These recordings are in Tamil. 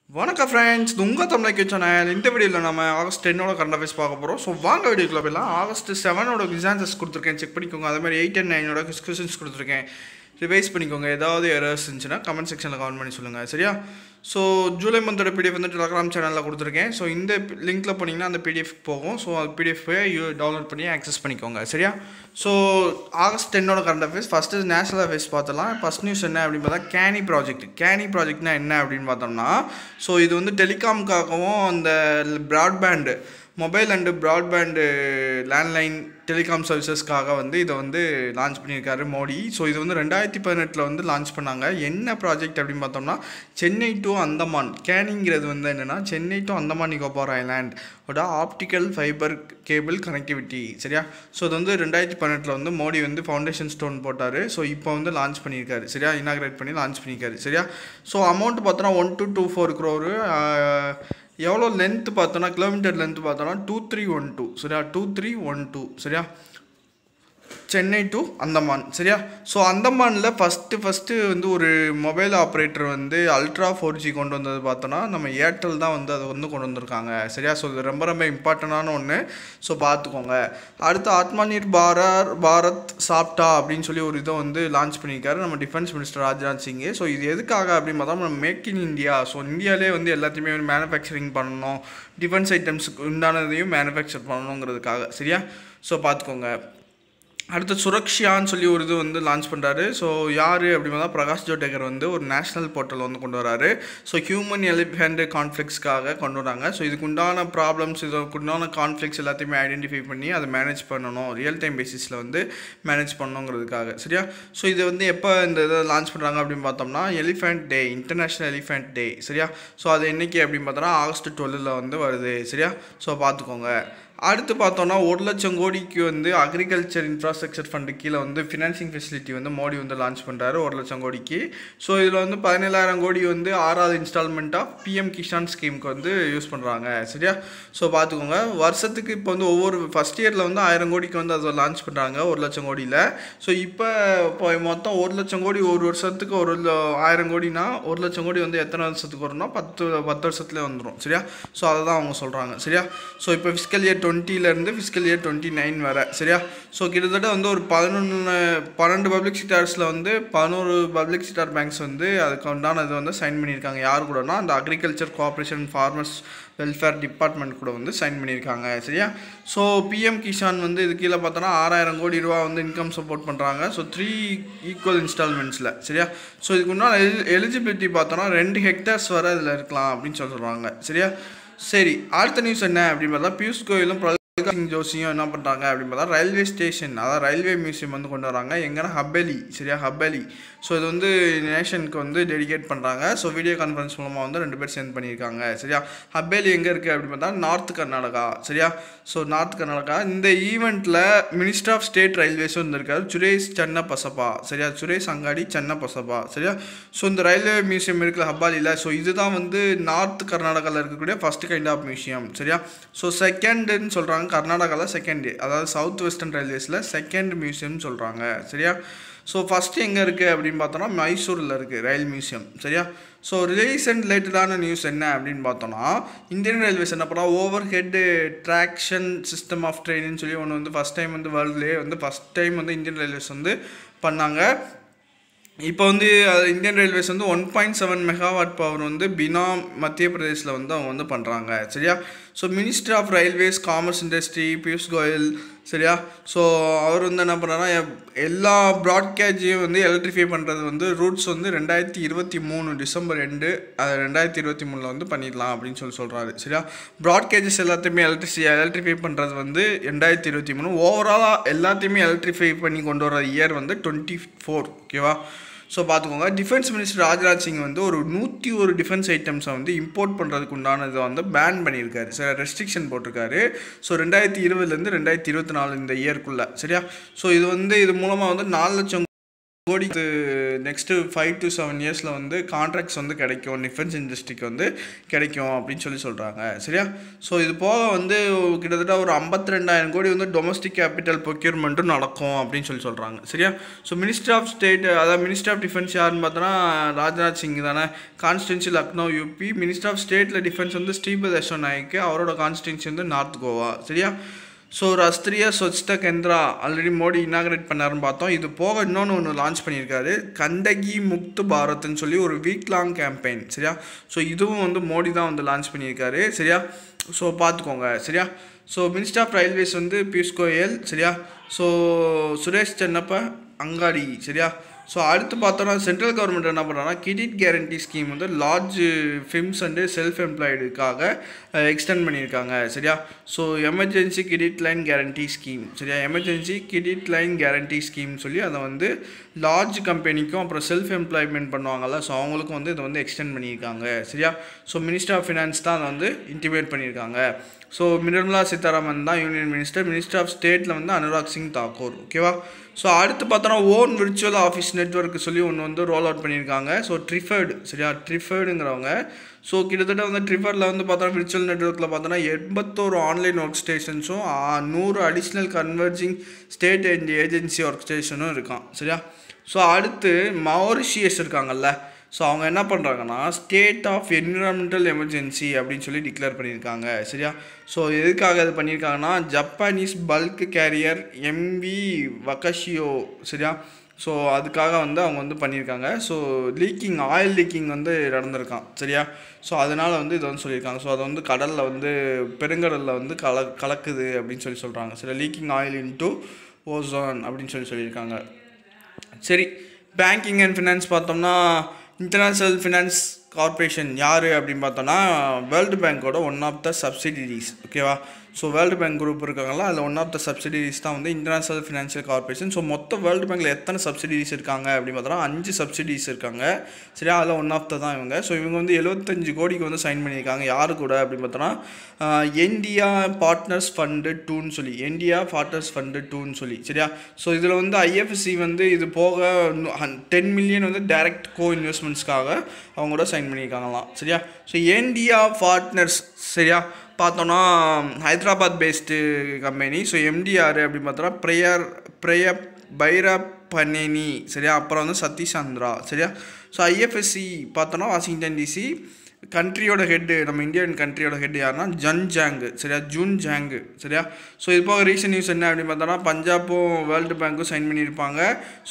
வணக்கம் ஃப்ரெண்ட்ஸ், இது உங்கள் தமிழ் சேனல். இந்த வீடியோவில் நம்ம ஆகஸ்ட் 10 கரண்ட் அஃபேர்ஸ் பார்க்க போகிறோம். ஸோ வாங்க வீடியோக்குள்ள போயிடலாம். ஆகஸ்ட் 7 எக்ஸாம்ஸ் கொடுத்துருக்கேன், செக் பண்ணிக்கோங்க. அதே மாதிரி 8 and 9 கொஸ்டின்ஸ் கொடுத்துருக்கேன், ரிவைஸ் பண்ணிக்கோங்க. ஏதாவது எரர்ஸ் இருந்துச்சுன்னா கமெண்ட் செக்ஷனில் கமெண்ட் பண்ணி சொல்லுங்கள், சரியா? ஸோ ஜூலை மந்தோட பிடிஎஃப் வந்து டெலகிராம் சேனலில் கொடுத்துருக்கேன். ஸோ இந்த லிங்க்கில் போனீங்கன்னா அந்த பிடிஎஃப் போகும். ஸோ அது பிடிஎஃபை டவுன்லோட் பண்ணி ஆக்சஸ் பண்ணிக்கோங்க, சரியா? So August 10 current affairs first national affairs பார்த்தலாம். ஃபஸ்ட் நியூஸ் என்ன அப்படின்னு பார்த்தா கேனி ப்ராஜெக்ட்னா என்ன அப்படின்னு பார்த்தோம்னா, ஸோ இது வந்து டெலிகாம்காகவும் அந்த broadband mobile and broadband landline telecom சர்வீசஸ்க்காக வந்து இதை வந்து லான்ச் பண்ணியிருக்காரு மோடி. ஸோ இது வந்து 2018 வந்து லான்ச் பண்ணாங்க. என்ன ப்ராஜெக்ட் அப்படின்னு பார்த்தோம்னா சென்னை டு அந்தமான். கேனிங்கிறது வந்து என்னென்னா சென்னை டு அந்தமான் நிக்கோபார் ஐலாண்டோட ஆப்டிக்கல் ஃபைபர் கேபிள் கனெக்டிவிட்டி, சரியா? ஸோ இது வந்து 2018 வந்து மோடி வந்து ஃபவுண்டேஷன் ஸ்டோன் போட்டார். ஸோ இப்போ வந்து லான்ச் பண்ணியிருக்காரு, சரியா? இனாக்ரேட் பண்ணி லான்ச் பண்ணியிருக்காரு, சரியா? ஸோ அமௌண்ட் பார்த்தோன்னா 1,224 crore. எவ்வளோ லென்த்து பார்த்தோன்னா கிலோமீட்டர் லென்த்து பார்த்தோன்னா 2312, சரியா? 2312, சரியா? சென்னை டு அந்தமான், சரியா? ஸோ அந்தமானில் ஃபஸ்ட்டு வந்து ஒரு மொபைல் ஆப்ரேட்டர் வந்து அல்ட்ரா 4G கொண்டு வந்தது பார்த்தோன்னா நம்ம ஏர்டெல் தான் வந்து அதை வந்து கொண்டு வந்திருக்காங்க, சரியா? ஸோ இது ரொம்ப இம்பார்ட்டண்டான ஒன்று. ஸோ பார்த்துக்கோங்க. அடுத்து ஆத்மநிர் பாரத் சாப்டா அப்படின்னு சொல்லி ஒரு இதை வந்து லான்ச் பண்ணியிருக்காரு நம்ம defence minister Rajnath Singh. So இது எதுக்காக அப்படின்னு பார்த்தா நம்ம மேக் இன் இந்தியா. ஸோ இந்தியாவிலே வந்து எல்லாத்தையுமே வந்து மேனுஃபேக்சரிங் பண்ணணும், டிஃபென்ஸ் ஐட்டம்ஸுக்கு உண்டானதையும் மேனுஃபேக்சர் பண்ணணுங்கிறதுக்காக, சரியா? ஸோ பார்த்துக்கோங்க. அடுத்து சுரக்ஷான்னு சொல்லி ஒரு இது வந்து லான்ச் பண்ணுறாரு. ஸோ யார் அப்படின்னா பிரகாஷ் ஜவடேகர் வந்து ஒரு நேஷ்னல் போர்ட்டல் வந்து கொண்டு வராரு. ஸோ ஹியூமன் எலிஃபெண்ட் கான்ஃப்ளிக்ஸ்க்காக கொண்டு வராங்க. ஸோ இதுக்கு உண்டான ப்ராப்ளம்ஸ், இதுக்கு உண்டான கான்ஃப்ளிக்ஸ் எல்லாத்தையுமே ஐடென்டிஃபை பண்ணி அதை மேனேஜ் பண்ணணும், ரியல் டைம் பேசிஸில் வந்து மேனேஜ் பண்ணணுங்கிறதுக்காக, சரியா? ஸோ இது வந்து எப்போ இந்த இதை லான்ச் பண்ணுறாங்க அப்படின்னு பார்த்தோம்னா elephant day, international elephant day, சரியா? ஸோ அது என்றைக்கு அப்படின்னு பார்த்தோன்னா ஆகஸ்ட் 12 வந்து வருது, சரியா? ஸோ பார்த்துக்கோங்க. அடுத்து பார்த்தோன்னா 1,00,000 கோடிக்கு வந்து அக்ரிகல்ச்சர் இன்ஃப்ராஸ்ட்ரக்சர் ஃபண்டு கீழே வந்து ஃபினான்சிங் ஃபெசிலிட்டி வந்து மோடி வந்து லான்ச் பண்ணுறாரு 1,00,000 கோடிக்கு. ஸோ இதில் வந்து 17,000 கோடி வந்து 6வது இன்ஸ்டால்மெண்ட்டாக பிஎம் கிஷான் ஸ்கீமுக்கு வந்து யூஸ் பண்ணுறாங்க, சரியா? ஸோ பார்த்துக்கோங்க. வருஷத்துக்கு இப்போ வந்து ஒவ்வொரு ஃபஸ்ட் இயரில் வந்து 1000 கோடிக்கு வந்து அதை லான்ச் பண்ணுறாங்க 1,00,000 கோடியில். ஸோ இப்போ மொத்தம் 1,00,000 கோடி ஒரு வருஷத்துக்கு 1000 கோடினா 1,00,000 கோடி வந்து எத்தனை வருஷத்துக்கு வரும்னா 10 வருஷத்துலேயே வந்துடும், சரியா? ஸோ அதை தான் அவங்க சொல்கிறாங்க, சரியா? ஸோ இப்போ ஃபிஸ்கல் இயர் 20 ஃபிஸ்கல் இயர் 29 வரை, சரியா? ஸோ கிட்டத்தட்ட வந்து ஒரு 12 பப்ளிக் செக்டார்ஸில் வந்து 11 பப்ளிக் செக்டார் பேங்க்ஸ் வந்து அதுக்கு உண்டான இது வந்து சைன் பண்ணியிருக்காங்க. யார் கூடனா அந்த agriculture cooperation farmers welfare department கூட வந்து சைன் பண்ணியிருக்காங்க, சரியா? ஸோ பிஎம் கிஷான் வந்து இது கீழே பார்த்தோன்னா 6,000 கோடி ரூபா வந்து இன்கம் சப்போர்ட் பண்ணுறாங்க. ஸோ 3 ஈக்குவல் இன்ஸ்டால்மெண்ட்ஸில், சரியா? ஸோ இதுக்கு உண்டான எலிஜிபிலிட்டி பார்த்தோன்னா 2 ஹெக்டேர்ஸ் வரை இதில் இருக்கலாம் அப்படின்னு சொல்கிறாங்க, சரியா? சரி, அடுத்த நியூஸ் என்ன அப்படின்னு பார்த்தா பியூஷ் கோயலும் பிரகலாத் ஜோஷியும் என்ன பண்ணுறாங்க அப்படின்னு பார்த்தா ரயில்வே ஸ்டேஷன், அதாவது ரயில்வே மியூசியம் வந்து கொண்டு வராங்க. எங்கன்னா ஹப்பேலி, சரியா? ஹப்பேலி. ஸோ இது வந்து நேஷனுக்கு வந்து டெடிகேட் பண்ணுறாங்க. ஸோ வீடியோ கான்ஃபரன்ஸ் மூலமாக வந்து 2 பேர் சென்ட் பண்ணியிருக்காங்க, சரியா? ஹப்பேலி எங்கே இருக்குது அப்படின்னு பார்த்தா நார்த் கர்நாடகா, சரியா? So north Karnataka. இந்த ஈவெண்ட்டில் மினிஸ்டர் ஆஃப் ஸ்டேட் ரயில்வேஸும் இருந்திருக்காரு, சுரேஷ் சன்னபசப்பா, சரியா? சுரேஷ் அங்காடி சன்னபசப்பா, சரியா? ஸோ இந்த ரயில்வே மியூசியம் இருக்குல்ல ஹப்பாலியில், ஸோ இதுதான் வந்து நார்த் கர்நாடகாவில் இருக்கக்கூடிய ஃபஸ்ட் கைண்ட் ஆஃப் மியூசியம், சரியா? ஸோ செகண்டுன்னு சொல்கிறாங்க கர்நாடகாவில் செகண்ட், அதாவது சவுத் வெஸ்டர்ன் ரயில்வேஸில் செகண்ட் மியூசியம்னு சொல்கிறாங்க, சரியா? ஸோ ஃபஸ்ட்டு எங்கே இருக்குது அப்படின்னு பார்த்தோன்னா மைசூரில் இருக்குது ரயில் மியூசியம், சரியா? ஸோ ரீசெண்ட் ரிலேட்டடான நியூஸ் என்ன அப்படின்னு பார்த்தோன்னா இந்தியன் ரயில்வேஸ் என்ன பண்ணால் over head traction system of ட்ரெயின்னு சொல்லி ஒன்று வந்து ஃபஸ்ட் டைம் வந்து வேர்ல்டுலேயே வந்து ஃபஸ்ட் டைம் வந்து இந்தியன் ரயில்வேஸ் வந்து பண்ணாங்க. இப்போ வந்து இந்தியன் ரயில்வேஸ் வந்து 1.7 மெகாவாட் பவர் வந்து பினா மத்திய பிரதேசில் வந்து அவங்க வந்து பண்ணுறாங்க, சரியா? So minister of railways commerce industry Piyush Goyal, சரியா? ஸோ அவர் வந்து என்ன பண்ணுறாருன்னா எல்லா ப்ராட்கேஜையும் வந்து எலக்ட்ரிஃபை பண்ணுறது வந்து ரூட்ஸ் வந்து 2023 டிசம்பர் 2 2023 வந்து பண்ணிடலாம் அப்படின்னு சொல்கிறாரு, சரியா? ப்ராட்கேஜஸ் எல்லாத்தையுமே எலக்ட்ரிஃபை பண்ணுறது வந்து 2023, ஓவராலாக எல்லாத்தையுமே எலக்ட்ரிஃபை பண்ணி கொண்டு வர இயர் வந்து 24, ஓகேவா? ஸோ பார்த்துக்கோங்க. டிஃபென்ஸ் மினிஸ்டர் ராஜ்நாத் சிங் வந்து ஒரு 101 டிஃபென்ஸ் ஐட்டம்ஸை வந்து இம்போர்ட் பண்ணுறதுக்கு உண்டானதை வந்து பேன் பண்ணியிருக்காரு, சரி? ரெஸ்ட்ரிக்ஷன் போட்டிருக்காரு. ஸோ 2020 2024 இந்த இயர்க்குள்ளே, சரியா? ஸோ இது மூலமாக வந்து 4,00,000 கோடி நெக்ஸ்ட்டு 5 to 7 இயர்ஸில் வந்து கான்ட்ராக்ட்ஸ் வந்து கிடைக்கும், டிஃபென்ஸ் இண்டஸ்ட்ரிக்கு வந்து கிடைக்கும் அப்படின்னு சொல்கிறாங்க. சரியா? ஸோ இது போக வந்து கிட்டத்தட்ட ஒரு 52,000 கோடி வந்து டொமஸ்டிக் கேபிட்டல் ப்ரொக்யூர்மெண்ட்டும் நடக்கும் அப்படின்னு சொல்கிறாங்க. சரியா? ஸோ மினிஸ்ட்ரி ஆஃப் ஸ்டேட், அதாவது மினிஸ்ட்ரி ஆஃப் டிஃபென்ஸ் யாருன்னு பார்த்தோன்னா ராஜ்நாத் சிங் தானே, constituency Lucknow UP. Minister of ஸ்டேட்டில் டிஃபென்ஸ் வந்து ஸ்ரீபத் யசோ நாயக், அவரோட கான்ஸ்டிடென்சி வந்து நார்த் கோவா. சரியா? So Rashtriya Swachhta Kendra already Modi inaugurate பண்ணாருன்னு பார்த்தோம். இது போக இன்னொன்று லான்ச் பண்ணியிருக்காரு, கண்டகி முக்த் பாரத்ன்னு சொல்லி ஒரு வீக் லாங் கேம்பெயின். சரியா? ஸோ இதுவும் வந்து மோடி தான் வந்து லான்ச் பண்ணியிருக்காரு. சரியா? ஸோ பார்த்துக்கோங்க. சரியா? ஸோ மினிஸ்டர் ஆஃப் ரயில்வேஸ் வந்து பியூஷ் கோயல். சரியா? ஸோ சுரேஷ் சென்னப்ப அங்காடி. சரியா? ஸோ அடுத்து பார்த்தோன்னா சென்ட்ரல் கவர்மெண்ட் என்ன பண்ணுறாங்கன்னா கிரெடிட் கேரண்டி ஸ்கீம் வந்து லார்ஜ் ஃபிம்ஸ் அண்டு செல்ஃப் எம்ப்ளாய்டுக்காக எக்ஸ்டெண்ட் பண்ணியிருக்காங்க. சரியா? So emergency credit line guarantee scheme. சரியா? Emergency credit line guarantee scheme சொல்லி அதை வந்து லார்ஜ் கம்பெனிக்கும் அப்புறம் செல்ஃப் எம்ப்ளாய்மெண்ட் பண்ணுவாங்கள்ல, ஸோ அவங்களுக்கும் வந்து இதை வந்து எக்ஸ்டெண்ட் பண்ணியிருக்காங்க. சரியா? ஸோ மினிஸ்டர் ஆஃப் ஃபினான்ஸ் தான் அதை வந்து இன்டிமேட் பண்ணியிருக்காங்க. ஸோ நிர்மலா சீதாராமன் தான் யூனியன் மினிஸ்டர். மினிஸ்டர் ஆஃப் ஸ்டேட்டில் வந்து அனுராக் சிங் தாக்கூர். ஓகேவா? ஸோ அடுத்து பார்த்தோன்னா ஓன் விர்ச்சுவல் ஆஃபீஸ் நெட்வொர்க் சொல்லி ஒன்று வந்து ரோல் அவுட் பண்ணியிருக்காங்க. So TRIFED. சரியா? ட்ரிஃபர்டுங்கிறவங்க. ஸோ கிட்டத்தட்ட வந்து ட்ரிஃபர்டில் வந்து பார்த்தோன்னா விர்ச்சுவல் நெட்வொர்க்கில் பார்த்தோன்னா 81 ஆன்லைன் ஒர்க் ஸ்டேஷன்ஸும் 100 additional converging state and agency work ஸ்டேஷனும் இருக்கான். சரியா? ஸோ அடுத்து மௌரிஷியஸ் இருக்காங்கல்ல, ஸோ அவங்க என்ன பண்ணுறாங்கன்னா ஸ்டேட் ஆஃப் என்விரான்மெண்டல் எமர்ஜென்சி அப்படின்னு சொல்லி டிக்ளேர் பண்ணியிருக்காங்க. சரியா? ஸோ எதுக்காக இது பண்ணியிருக்காங்கன்னா Japanese bulk carrier MV Wakashio. சரியா? ஸோ அதுக்காக வந்து அவங்க வந்து பண்ணியிருக்காங்க. ஸோ லீக்கிங், ஆயில் லீக்கிங் வந்து நடந்திருக்கான். சரியா? ஸோ அதனால் வந்து இதை வந்து சொல்லியிருக்காங்க. ஸோ அதை வந்து கடலில் வந்து பெருங்கடலில் வந்து கலக்குது அப்படின்னு சொல்கிறாங்க. சரி, லீக்கிங் ஆயில் இன்டு ஓசோன் அப்படின்னு சொல்லியிருக்காங்க. சரி, பேங்கிங் அண்ட் ஃபினான்ஸ் பார்த்தோம்னா இன்டர்நேஷ்னல் ஃபினான்ஸ் கார்பரேஷன் யார் அப்படின்னு பார்த்தோன்னா வேர்ல்டு பேங்கோட ஒன் ஆஃப் த சப்சிடிரிஸ். ஓகேவா? ஸோ வேர்ல்டு பேங்க் குரூப் இருக்காங்களா, அதில் ஒன் ஆஃப் த சப்சிடிரிஸ் தான் வந்து இன்டர்நேஷ்னல் ஃபினான்ஷியல் கார்பரேஷன். ஸோ மொத்த வேர்ல்டு பேங்கில் எத்தனை சப்சிடிரிஸ் இருக்காங்க அப்படின்னு பார்த்தோன்னா 5 சப்சிடிரிஸ் இருக்காங்க. சரியா? அதில் ஒன் ஆஃப் த தான் இவங்க. ஸோ இவங்க வந்து 75 கோடிக்கு வந்து சைன் பண்ணியிருக்காங்க. யாரு கூட அப்படின்னு பார்த்தோன்னா இந்தியா பார்ட்னர்ஸ் ஃபண்டு 2ன்னு சொல்லி, இந்தியா பார்ட்னர்ஸ் ஃபண்டு 2ன்னு சொல்லி. சரியா? ஸோ இதில் வந்து ஐஎஃப்சி வந்து இது போக 10 மில்லியன் வந்து டைரக்ட் கோ இன்வெஸ்ட்மெண்ட்ஸ்க்காக அவங்க கூட சைன் பண்ணியிருக்காங்களாம். சரியா? So India partners. சரியா? பார்த்தோன்னா Hyderabad based company. So MTR அப்படின்னு பார்த்தோன்னா பைரப்பனேனி. சரியா? அப்புறம் வந்து சதீஷ் சந்திரா. சரியா? ஸோ ஐஎஃப்எஸ்சி பார்த்தோன்னா வாஷிங்டன் டிசி. கண்ட்ரியோட ஹெட்டு, நம்ம இந்தியன் கண்ட்ரியோட ஹெட் யாருன்னா ஜூன் ஜாங்கு. சரியா? ஸோ இது போக ரீசன்ட் நியூஸ் என்ன அப்படின்னு பார்த்தோன்னா பஞ்சாப்பும் வேர்ல்டு பேங்க்கும் சைன் பண்ணியிருப்பாங்க. So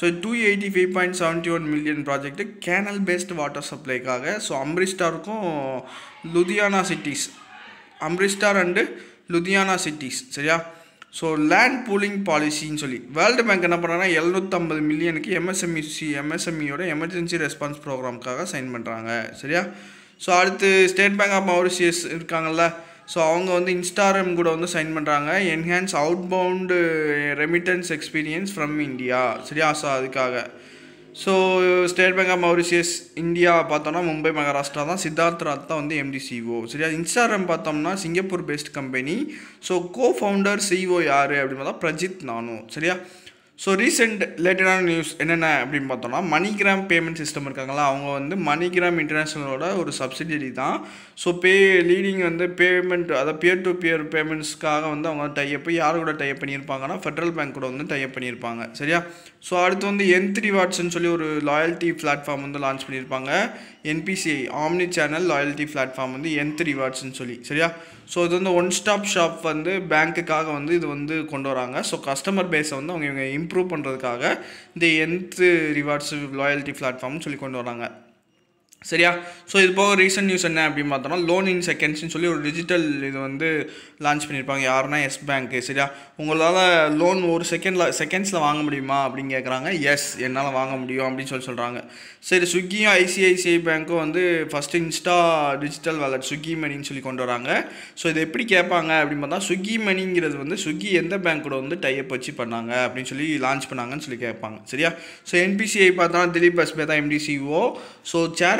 285.71 million project canal based water சப்ளைக்காக. ஸோ அம்ரிஸ்டாருக்கும் Ludhiana cities, Amritsar and Ludhiana cities. சரியா? ஸோ லேண்ட் பூலிங் பாலிசின்னு சொல்லி வேர்ல்டு பேங்க் என்ன பண்ணுறாங்கன்னா 750 மில்லியனுக்கு எம்எஸ்எம்இயோட எமர்ஜென்சி ரெஸ்பான்ஸ் ப்ரோக்ராமுக்காக சைன் பண்ணுறாங்க. சரியா? ஸோ அடுத்து ஸ்டேட் பேங்க் ஆஃப் மௌரிஷியஸ் இருக்காங்கல்ல, ஸோ அவங்க வந்து இன்ஸ்டாரம் கூட வந்து சைன் பண்ணுறாங்க, enhance outbound remittance experience from India. சரியா? ஸோ அதுக்காக. So state bank of Mauritius India பார்த்தோம்னா மும்பை மகாராஷ்டிரா தான், சித்தார்த் ராத் தான் வந்து எம்டிசிஓ. சரியா? இன்ஸ்டாரம் பார்த்தோம்னா Singapore based company. So co founder CEO யார் அப்படின்னு பார்த்தா பிரஜித் நானு. சரியா? ஸோ ரீசெண்ட் ரிலேட்டடான நியூஸ் என்னென்ன அப்படின்னு பார்த்தோம்னா மணிகிராம் பேமெண்ட் சிஸ்டம் இருக்காங்களா, அவங்க வந்து மணிகிராம் இன்டர்நேஷ்னலோட ஒரு சப்சிடரி தான். ஸோ லீடிங் வந்து பேமெண்ட், அதாவது பியர் டு பியர் பேமெண்ட்ஸ்க்காக வந்து அவங்க டைப் யார் கூட டைப் பண்ணியிருப்பாங்கன்னா ஃபெட்ரல் பேங்க் கூட வந்து டைப் பண்ணியிருப்பாங்க. சரியா? ஸோ அடுத்து வந்து N3 ரிவார்ட்ஸ்ன்னு சொல்லி ஒரு லாயல்ட்டி பிளாட்ஃபார்ம் வந்து லான்ச் பண்ணியிருப்பாங்க. NPCI omni channel loyalty platform வந்து N3 ரிவார்ட்ஸ்ன்னு சொல்லி. சரியா? ஸோ இது வந்து ஒன் ஸ்டாப் ஷாப் வந்து பேங்க்குக்காக வந்து இது வந்து கொண்டு வராங்க. ஸோ கஸ்டமர் பேஸை வந்து இவங்க இம்ப்ரூவ் பண்ணுறதுக்காக இந்த N3 ரிவார்ட்ஸ் லாயல்ட்டி பிளாட்ஃபார்ம்னு சொல்லி கொண்டு வராங்க. சரியா? ஸோ இது போக ரீசன்ட் நியூஸ் என்ன அப்படின்னு பார்த்தோம்னா லோன் இன் செகண்ட்ஸ்னு சொல்லி ஒரு டிஜிட்டல் இது வந்து லான்ச் பண்ணியிருப்பாங்க. யாருன்னா எஸ் பேங்க்கு. சரியா? உங்களால் லோன் ஒரு செகண்ட்ஸில் வாங்க முடியுமா அப்படின்னு கேட்குறாங்க. எஸ், என்னால் வாங்க முடியும் அப்படின்னு சொல்கிறாங்க. சரி, ஸ்விக்கியும் ஐசிஐசிஐ பேங்க்கும் வந்து first insta digital wallet Swiggy மணின்னு சொல்லி கொண்டு வராங்க. ஸோ இது எப்படி கேட்பாங்க அப்படின்னு பார்த்தா ஸ்விக்கி மணிங்கிறது வந்து ஸ்விக்கி எந்த பேங்க் கூட வந்து டைப் வச்சு பண்ணாங்க அப்படின்னு சொல்லி லான்ச் பண்ணாங்கன்னு சொல்லி கேட்பாங்க. சரியா? ஸோ என்பிசிஐ பார்த்தோன்னா திலீப் பஸ்பே தான் எம்டிசிஓ. ஸோ சேர்மன்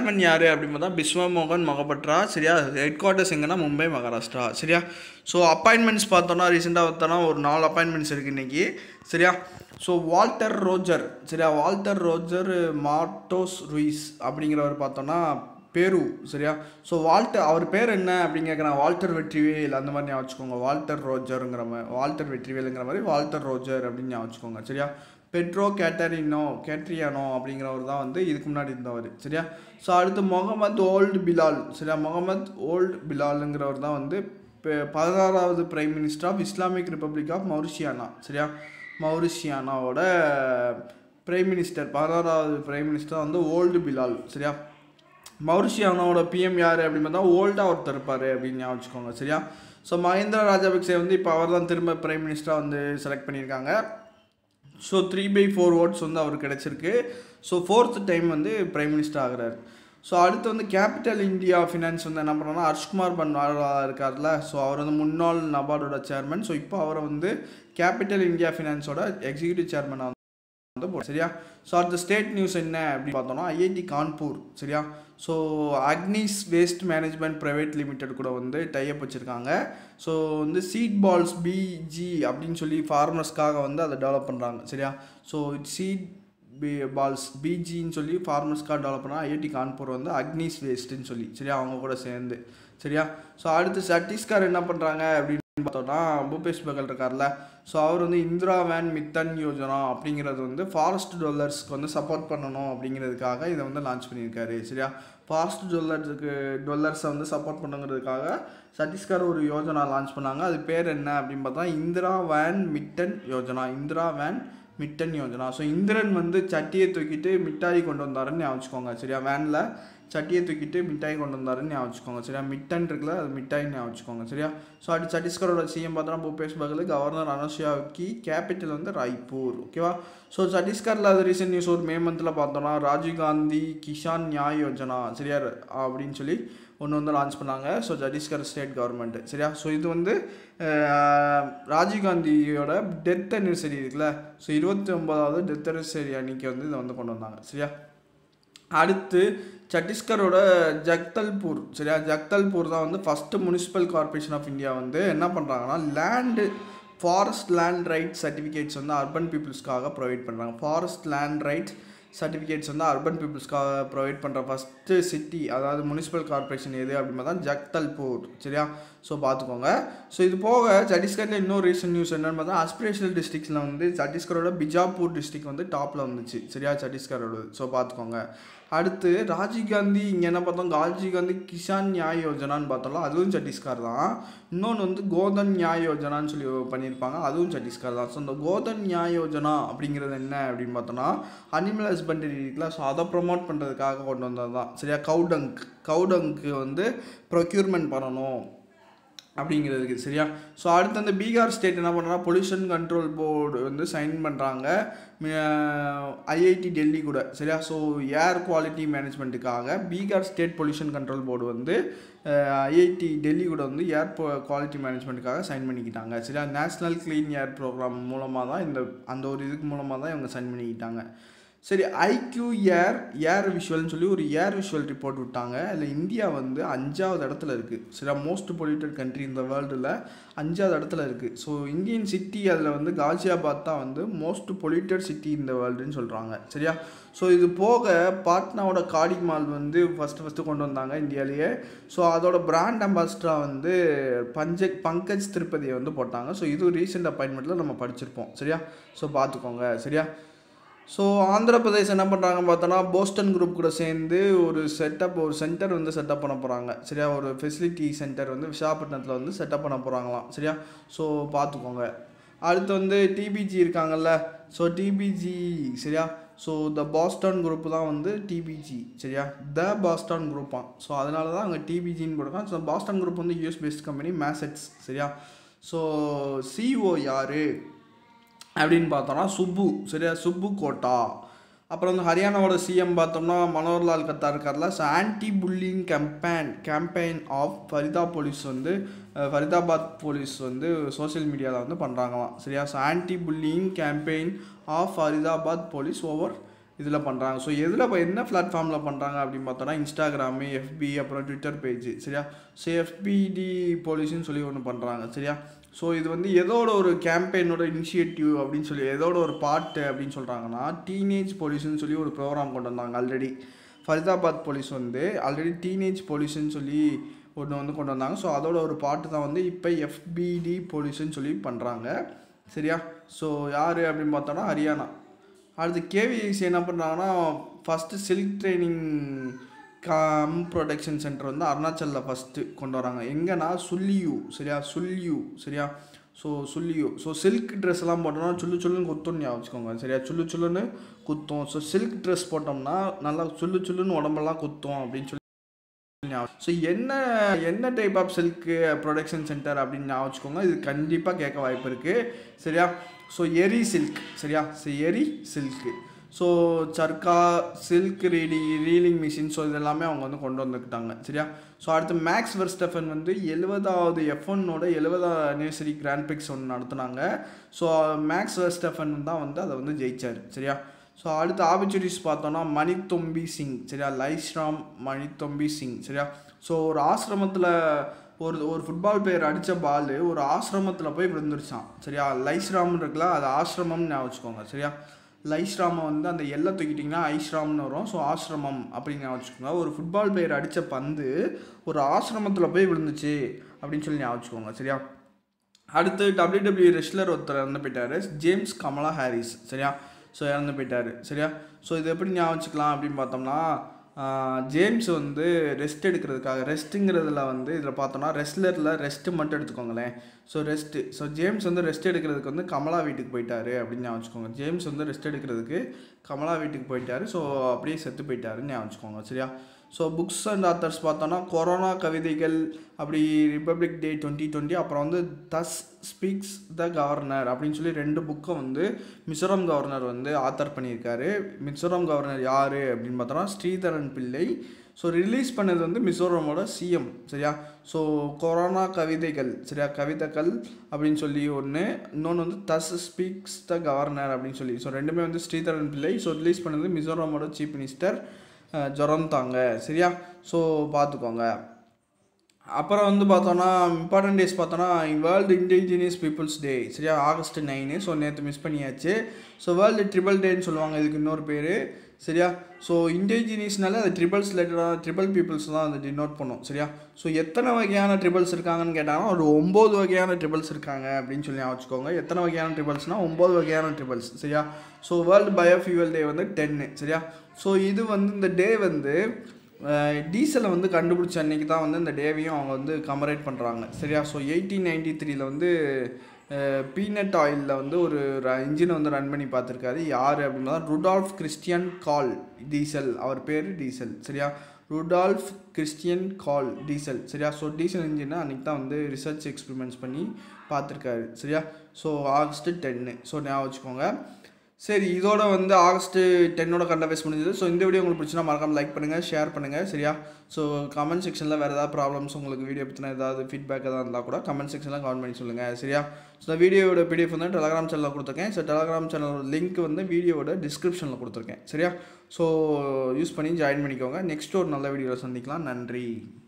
சேர்மன் யார் அப்படின்னு பார்த்தா பிஸ்வமோகன் மொகபத்ரா. சரியா, ஹெட் குவார்ட்டர்ஸ் எங்கன்னா மும்பை, மகாராஷ்டிரா. சரியா, ஸோ அப்பாயின்மெண்ட்ஸ் பார்த்தோன்னா ரீசெண்டாக பார்த்தோன்னா ஒரு 4 அப்பாயின்மெண்ட்ஸ் இருக்குது இன்றைக்கி. சரியா, ஸோ வால்டர் ரோஜர். சரியா, வால்டர் ரோஜர் மார்டோஸ் ரூயிஸ் அப்படிங்கிறவர் பார்த்தோன்னா பேரு. சரியா, ஸோ அவர் பேர் என்ன அப்படின்னு கேட்குறாங்க. வால்டர் வெற்றிவேல் அந்த மாதிரி ஞாபகம் வச்சுக்கோங்க. வால்டர் ரோஜருங்கிற மாதிரி, வால்டர் வெற்றிவேலுங்கிற மாதிரி வால்டர் ரோஜர் அப்படின்னு ஞாபகம் வச்சுக்கோங்க. சரியா, பெட்ரோ கேட்ரியானோ அப்படிங்கிறவர் தான் வந்து இதுக்கு முன்னாடி இருந்தவர். சரியா, ஸோ அடுத்து முகமது ஓல்டு பிலால். சரியா, முகமது ஓல்டு பிலாலுங்கிறவர் தான் வந்து 16வது prime minister of Islamic republic of Mauritania. சரியா, மௌரிஷியானாவோட பிரைம் மினிஸ்டர் 16வது பிரைம் மினிஸ்டர் வந்து ஓல்டு பிலால். சரியா, மௌரிஷியானோட பிஎம் யார் அப்படின்னு பார்த்தா ஓல்டாக ஒருத்தர் இருப்பார் அப்படின்னு ஞாபகம் வச்சுக்கோங்க. சரியா, ஸோ மஹிந்தா ராஜபக்சே வந்து இப்போ அவர் தான் திரும்ப பிரைம் மினிஸ்டராக வந்து செலக்ட் பண்ணியிருக்காங்க. ஸோ 3/4 votes வந்து அவருக்கு கிடச்சிருக்கு. ஸோ 4th டைம் வந்து பிரைம் மினிஸ்டர் ஆகிறார். ஸோ அடுத்து வந்து கேபிட்டல் இந்தியா ஃபினான்ஸ் வந்து என்ன பண்ணுறோன்னா ஹர்ஷ்குமார் பன்வாலா இருக்கார்ல. ஸோ அவர் வந்து முன்னாள் நபார்டோட சேர்மன். ஸோ இப்போ அவரை வந்து கேபிட்டல் இந்தியா ஃபினான்ஸோட எக்ஸிக்யூட்டிவ் சேர்மனாக வந்து போடும். சரியா, ஸோ அடுத்த ஸ்டேட் நியூஸ் என்ன அப்படின்னு பார்த்தோம்னா ஐஐடி கான்பூர். சரியா, so Agnys waste management private limited கூட வந்து டைப் வச்சுருக்காங்க. ஸோ வந்து சீட் பால்ஸ் பிஜி அப்படின்னு சொல்லி ஃபார்மர்ஸ்க்காக வந்து அதை டெவலப் பண்ணுறாங்க. சரியா, ஸோ சீட் பால்ஸ் பிஜின்னு சொல்லி ஃபார்மர்ஸ்க்காக டெவலப் பண்ணால் ஐஐடி கான்பூர் வந்து அக்னிஸ் வேஸ்ட்டுன்னு சொல்லி. சரியா, அவங்க கூட சேர்ந்து. சரியா, ஸோ அடுத்து சத்தீஸ்கர் என்ன பண்ணுறாங்க அப்படின்னு பார்த்தோன்னா பூபேஷ் பகல் இருக்கார்ல. ஸோ அவர் வந்து இந்திரா வேன் மித்தன் யோஜனா அப்படிங்கிறது வந்து ஃபாரஸ்ட் டொல்லர்ஸ்க்கு வந்து சப்போர்ட் பண்ணணும் அப்படிங்கிறதுக்காக இதை வந்து லான்ச் பண்ணியிருக்காரு. சரியா, ஃபாரஸ்ட் டொல்லர்ஸை வந்து சப்போர்ட் பண்ணுங்கிறதுக்காக சத்தீஸ்கர் ஒரு யோஜனா லான்ச் பண்ணாங்க. அது பேர் என்ன அப்படின்னு பார்த்தா இந்திரா வேன் மிட்டன் யோஜனா. இந்திரா வேன் மிட்டன் யோஜனா. ஸோ இந்திரன் வந்து சட்டியை தூக்கிட்டு மிட்டாய் கொண்டு வந்தாருன்னு ஞாபகம் வச்சுக்கோங்க. சரியா, வேனில் சட்டியை தூக்கிட்டு மிட்டாய் கொண்டு வந்தாருன்னு ஞாபகம் வச்சுக்கோங்க. சரியா, மிட்டன் இருக்குல்ல, அது மிட்டாய்னு ஞாபகம் வச்சுக்கோங்க. சரியா, ஸோ அடுத்து சத்தீஸ்கரோட சிஎம் பார்த்தோன்னா பூபேஷ் பகல், கவர்னர் அனுஷியாவுக்கு, கேபிட்டல் வந்து ராய்ப்பூர். ஓகேவா, ஸோ சத்தீஸ்கரில் அது ரீசெண்ட் நியூஸ் ஒரு மே மந்தில் பார்த்தோன்னா ராஜீவ்காந்தி கிஷான் நியாய் யோஜனா. சரியா, அப்படின்னு சொல்லி ஒன்று வந்து லான்ச் பண்ணாங்க. ஸோ சத்தீஸ்கர் ஸ்டேட் கவர்மெண்ட்டு. சரியா, ஸோ இது வந்து ராஜீவ்காந்தியோட டெத் அனிவர்சரி இருக்குல்ல. ஸோ 29வது டெத் அனிவர்சரி அன்றைக்கி வந்து இதை வந்து கொண்டு வந்தாங்க. சரியா, அடுத்து சத்தீஸ்கரோட ஜக்தல்பூர். சரியா, ஜக்தல்பூர் தான் வந்து first municipal corporation of India வந்து என்ன பண்ணுறாங்கன்னா ஃபாரஸ்ட் லேண்ட் ரைட்ஸ் சர்டிஃபிகேட்ஸ் வந்து அர்பன் பீப்புள்ஸ்க்காக ப்ரொவைட் பண்ணுறாங்க. ஃபாரஸ்ட் லேண்ட் ரைட்ஸ் சர்டிஃபிகேட்ஸ் வந்து அர்பன் பீப்புள்ஸ்க்காக ப்ரொவைட் பண்ணுற ஃபஸ்ட்டு சிட்டி, அதாவது முனிசிபல் கார்பரேஷன் எது அப்படின்னு பார்த்தா ஜக்தல்பூர். சரியா, ஸோ பார்த்துக்கோங்க. ஸோ இது போக சத்தீஸ்கரில் இன்னொரு ரீசன்ட் நியூஸ் என்னென்னு பார்த்தா ஆஸ்பிரேஷனல் டிஸ்ட்ரிக்ஸில் வந்து சத்தீஸ்கரோட பிஜாப்பூர் டிஸ்ட்ரிக்ட் வந்து டாப்பில் வந்துச்சு. சரியா, சத்தீஸ்கரோட. ஸோ பார்த்துக்கோங்க. அடுத்து ராஜீவ்காந்தி இங்கே என்ன பார்த்தோம், ராஜீவ்காந்தி கிஷான் நியாய் யோஜனான்னு பார்த்தோம்ல, அதுவும் சத்தீஸ்கர் தான். இன்னொன்று வந்து கோதன் நியாய் யோஜனான்னு சொல்லி பண்ணியிருப்பாங்க, அதுவும் சத்தீஸ்கர் தான். ஸோ இந்த கோதன் நியாய் யோஜனா அப்படிங்கிறது என்ன அப்படின்னு பார்த்தோன்னா அனிமல் ஹஸ்பண்டரி இருக்குல்ல. ஸோ அதை ப்ரொமோட் பண்ணுறதுக்காக கொண்டு வந்தது தான். சரியா, கவுடங்க்கு வந்து ப்ரொக்யூர்மெண்ட் பண்ணணும் அப்படிங்கிறதுக்கு. சரியா, ஸோ அடுத்து அந்த பீகார் ஸ்டேட் என்ன பண்ணுறா பொல்யூஷன் கண்ட்ரோல் போர்டு வந்து சைன் பண்ணுறாங்க ஐஐடி டெல்லி கூட. சரியா, ஸோ ஏர் குவாலிட்டி மேனேஜ்மெண்ட்டுக்காக Bihar state pollution control board வந்து ஐஐடி டெல்லி கூட வந்து ஏர் குவாலிட்டி மேனேஜ்மெண்ட்டுக்காக சைன் பண்ணிக்கிட்டாங்க. சரியா, நேஷ்னல் க்ளீன் ஏர் ப்ரோக்ராம் மூலமாக தான் அந்த ஒரு இதுக்கு மூலமாக தான் இவங்க சைன் பண்ணிக்கிட்டாங்க. சரி, ஐக்யூ ஏர் விஷுவல்னு சொல்லி ஒரு ஏர் விஷுவல் ரிப்போர்ட் விட்டாங்க. அதில் இந்தியா வந்து 5வது இடத்துல இருக்குது. சரியா, மோஸ்ட் பொல்யூட்டட் கண்ட்ரி இந்த வேர்ல்டில் 5வது இடத்துல இருக்குது. ஸோ இந்தியன் சிட்டி அதில் வந்து காசியாபாத் தான் வந்து மோஸ்ட் பொல்யூட்டட் சிட்டி இந்த வேர்ல்டுன்னு சொல்கிறாங்க. சரியா, ஸோ இது போக பாட்னாவோட காடி மால் வந்து ஃபஸ்ட்டு கொண்டு வந்தாங்க இந்தியாவிலேயே. ஸோ அதோட பிராண்ட் அம்பாசிடராக வந்து பங்கஜ் திருப்பதியை வந்து போட்டாங்க. ஸோ இது ரீசெண்ட் அப்பாயின்மெண்ட்டில் நம்ம படிச்சிருப்போம். சரியா, ஸோ பார்த்துக்கோங்க. சரியா, ஸோ ஆந்திர பிரதேஷ் என்ன பண்ணுறாங்கன்னு பார்த்தோன்னா போஸ்டன் குரூப் கூட சேர்ந்து ஒரு சென்டர் வந்து செட்டப் பண்ண போகிறாங்க. சரியா, ஒரு ஃபெசிலிட்டி சென்டர் வந்து விசாகப்பட்டினத்தில் வந்து செட்டப் பண்ண போகிறாங்களாம். சரியா, ஸோ பார்த்துக்கோங்க. அடுத்து வந்து டிபிஜி இருக்காங்கல்ல. So DPG. சரியா, ஸோ த பாஸ்டன் குரூப் தான் வந்து டிபிஜி. சரியா, த பாஸ்டன் குரூப்பாக. ஸோ அதனால தான் அங்கே டிபிஜின்னு போடுறாங்க. ஸோ பாஸ்டன் குரூப் வந்து யூஎஸ் பேஸ்ட் கம்பெனி மேசெட்ஸ். சரியா, ஸோ சிஓ யார் அப்படின்னு பார்த்தோன்னா சுப்பு. சரியா, சுப்பு கோட்டா. அப்புறம் வந்து ஹரியானாவோட சிஎம் பார்த்தோம்னா மனோகர்லால் கத்தார் இருக்கார்ல. So anti bullying campaign of Faridabad police வந்து சோஷியல் மீடியாவில் வந்து பண்ணுறாங்களாம். சரியா, so anti bullying campaign of Faridabad police over இதில் பண்ணுறாங்க. ஸோ எதில் என்ன பிளாட்ஃபார்மில் பண்ணுறாங்க அப்படின்னு பார்த்தோன்னா இன்ஸ்டாகிராமு, எஃபி, அப்புறம் ட்விட்டர் பேஜ். சரியா? ஸோ எஃபிடி போலீஸ்ன்னு சொல்லி ஒன்று பண்ணுறாங்க. சரியா? ஸோ இது வந்து எதோட ஒரு கேம்பெயினோட இனிஷியேட்டிவ் அப்படின்னு சொல்லி எதோட ஒரு பார்ட்டு அப்படின்னு சொல்கிறாங்கன்னா டீனேஜ் போலீஸ்ன்னு சொல்லி ஒரு ப்ரோக்ராம் கொண்டு வந்தாங்க. ஆல்ரெடி ஃபரிதாபாத் போலீஸ் வந்து ஆல்ரெடி டீனேஜ் போலீஸ்ன்னு சொல்லி ஒன்று வந்து கொண்டு வந்தாங்க. ஸோ அதோட ஒரு பாட்டு தான் வந்து இப்போ எஃபிடி போலீஸ்ன்னு சொல்லி பண்ணுறாங்க. சரியா? ஸோ யார் அப்படின்னு பார்த்தோன்னா ஹரியானா. அடுத்து கேவிசி என்ன பண்ணுறாங்கன்னா first silk training production centre வந்து அருணாச்சலில் ஃபஸ்ட்டு கொண்டு வராங்க. எங்கன்னா சுல்லியூ. சரியா? சுல்லியூ. சரியா? So Chullyu. So silk dress எல்லாம் போட்டோம்னா சுல்லு சுல்லுன்னு குத்தும்னு ஞாபகம் வச்சுக்கோங்க. சரியா? சுல்லு சுல்லுன்னு குத்தும். ஸோ சில்க் ட்ரெஸ் போட்டோம்னா நல்லா சுல்லு சுல்லுன்னு உடம்பெல்லாம் குத்தும் அப்படின்னு சொல்லி. ஸோ என்ன type of silk production centre அப்படின்னு ஞாபகம் வச்சுக்கோங்க. இது கண்டிப்பாக கேட்க வாய்ப்பு இருக்குது. சரியா? ஸோ எரி சில்க். சரியா? ஸோ எரி silk. So charkha silk reeling machine. So இது எல்லாமே அவங்க வந்து கொண்டு வந்துக்கிட்டாங்க. சரியா? ஸோ அடுத்து மேக்ஸ் வெர்ஸ்டெஃபன் வந்து 70வது F1ஓட 70வது அனிவர்சரி கிராண்ட் பிரிக்ஸ் ஒன்று நடத்துனாங்க. ஸோ மேக்ஸ் வெர்ஸ்டெஃபன் தான் வந்து அதை வந்து ஜெயிச்சார். சரியா? ஸோ அடுத்த ஆப்பர்ச்சுனிட்டிஸ் பார்த்தோன்னா மணித்தொம்பி சிங். சரியா? லைஸ்ராம் மணித்தொம்பி சிங். சரியா? ஸோ ஒரு ஆசிரமத்தில் ஒரு ஃபுட்பால் பிளேயர் அடித்த பால் ஒரு ஆசிரமத்தில் போய் விழுந்துருச்சான். சரியா? லைஸ்ராம்னு இருக்குல்ல, அது ஆசிரமம்னு ஞாபகம் வச்சுக்கோங்க. சரியா? லைஸ்ராமை வந்து அந்த எல்லை தூக்கிட்டிங்கன்னா ஐஸ்ராம்னு வரும். ஸோ ஆசிரமம் அப்படின்னு ஞாபகம் வச்சுக்கோங்க. ஒரு ஃபுட்பால் பிளேயர் அடித்த பந்து ஒரு ஆசிரமத்தில் போய் விழுந்துச்சு அப்படின்னு சொல்லி ஞாபகம் வச்சுக்கோங்க. சரியா? அடுத்து WWE ரெஸ்லர் ஒருத்தர் இறந்து போயிட்டார், ஜேம்ஸ் கமலா ஹாரிஸ். சரியா? ஸோ இறந்து போயிட்டார். சரியா? ஸோ இது எப்படி ஞாபகம் வச்சுக்கலாம் அப்படின்னு பார்த்தோம்னா ஜேம்ஸ் வந்து ரெஸ்ட் எடுக்கிறதுக்காக ரெஸ்ட்டுங்கிறதுல வந்து இதில் பார்த்தோன்னா ரெஸ்லரில் ரெஸ்ட்டு மட்டும் எடுத்துக்கோங்களேன். So rest. ஸோ ஜேம்ஸ் வந்து ரெஸ்ட் எடுக்கிறதுக்கு வந்து கமலா வீட்டுக்கு போயிட்டார் அப்படின்னு ஞாபகம் வச்சுக்கோங்க. ஜேம்ஸ் வந்து ரெஸ்ட் எடுக்கிறதுக்கு கமலா வீட்டுக்கு போயிட்டார். ஸோ அப்படியே செத்து போயிட்டாருன்னு ஞாபகம் வச்சுக்கோங்க. சரியா? ஸோ புக்ஸ் அண்ட் ஆத்தர்ஸ் பார்த்தோன்னா கொரோனா கவிதைகள், அப்படி ரிப்பப்ளிக் டே 2020, அப்புறம் வந்து தஸ் ஸ்பீக்ஸ் த கவர்னர் அப்படின்னு சொல்லி 2 புக்கை வந்து மிசோரம் கவர்னர் வந்து ஆத்தர் பண்ணியிருக்காரு. மிசோரம் கவர்னர் யார் அப்படின்னு பார்த்தோன்னா ஸ்ரீதரன் பிள்ளை. ஸோ ரிலீஸ் பண்ணது வந்து மிசோரமோட சிஎம். சரியா? ஸோ கொரோனா கவிதைகள். சரியா? கவிதைகள் அப்படின்னு சொல்லி ஒன்று, இன்னொன்று வந்து தஸ் ஸ்பீக்ஸ் த கவர்னர் அப்படின்னு சொல்லி. ஸோ ரெண்டுமே வந்து ஸ்ரீதரன் பிள்ளை. ஸோ ரிலீஸ் பண்ணது மிசோரமோட சீஃப் மினிஸ்டர் ஜொரந்தாங்க. சரியா? ஸோ பார்த்துக்கோங்க. அப்புறம் வந்து பார்த்தோன்னா இம்பார்ட்டன்ட் டேஸ் பார்த்தோன்னா வேர்ல்டு இண்டிஜினியஸ் பீப்புள்ஸ் டே. சரியா? ஆகஸ்ட் 9. ஸோ நேற்று மிஸ் பண்ணியாச்சு. ஸோ வேர்ல்டு ட்ரிபிள் டேன்னு சொல்லுவாங்க இதுக்கு இன்னொரு பேர். சரியா? ஸோ இண்டிஜினியஸ்னால அது ட்ரிபிள் பீப்புள்ஸ் தான் அது டினோட் பண்ணும். சரியா? ஸோ எத்தனை வகையான ட்ரிபிள்ஸ் இருக்காங்கன்னு கேட்டாங்கன்னா ஒரு 9 வகையான ட்ரிபிள்ஸ் இருக்காங்க அப்படின்னு சொல்லி வச்சுக்கோங்க. எத்தனை வகையான ட்ரிபிள்ஸ்னால் 9 வகையான ட்ரிபிள்ஸ். சரியா? ஸோ வேர்ல்டு பயோஃபியூவல் டே வந்து 10. சரியா? ஸோ இது வந்து இந்த டே வந்து டீசலை வந்து கண்டுபிடிச்ச அன்றைக்கி தான் வந்து இந்த டேவையும் அவங்க வந்து கமரேட் பண்ணுறாங்க. சரியா? ஸோ 1893 வந்து பீனட் ஆயிலில் வந்து ஒரு இன்ஜினை வந்து ரன் பண்ணி பார்த்துருக்காரு. யார் அப்படின்னா ருடால்ஃப் கிறிஸ்டியன் கால் டீசல். அவர் பேர் டீசல். சரியா? Rudolf Christian Karl Diesel. சரியா? ஸோ டீசல் இன்ஜினை அன்றைக்கி தான் வந்து ரிசர்ச் எக்ஸ்பெரிமெண்ட்ஸ் பண்ணி பார்த்துருக்காரு. சரியா? So August 10. ஸோ ஞாபகம் வச்சுக்கோங்க. சரி, இதோட வந்து ஆகஸ்ட் 10ஓட கரண்ட் அஃபேர்ஸ் முடிஞ்சது. ஸோ இந்த வீடியோ உங்களுக்கு பிடிச்சினா மறக்காமல் லைக் பண்ணுங்கள், ஷேர் பண்ணுங்கள். சரியா? ஸோ கமெண்ட் செக்ஷனில் வேறு ஏதாவது ப்ராப்ளம்ஸ் உங்களுக்கு வீடியோ பற்றினா ஏதாவது ஃபீட்பேக் எதாவது இருந்தால் கூட கமெண்ட் செக்ஷனில் கமெண்ட் பண்ணி சொல்லுங்கள். சரியா? ஸோ இந்த வீடியோட PDF வந்து டெலகிராம் சேனலில் கொடுத்துருக்கேன். ஸோ டெலகிராம் சேனல் லிங்க் வந்து வீடியோட டிஸ்கிரிப்ஷனில் கொடுத்துருக்கேன். சரியா? ஸோ யூஸ் பண்ணி ஜாயின் பண்ணிக்கோங்க. நெக்ஸ்ட் ஒரு நல்ல வீடியோவில் சந்திக்கலாம். நன்றி.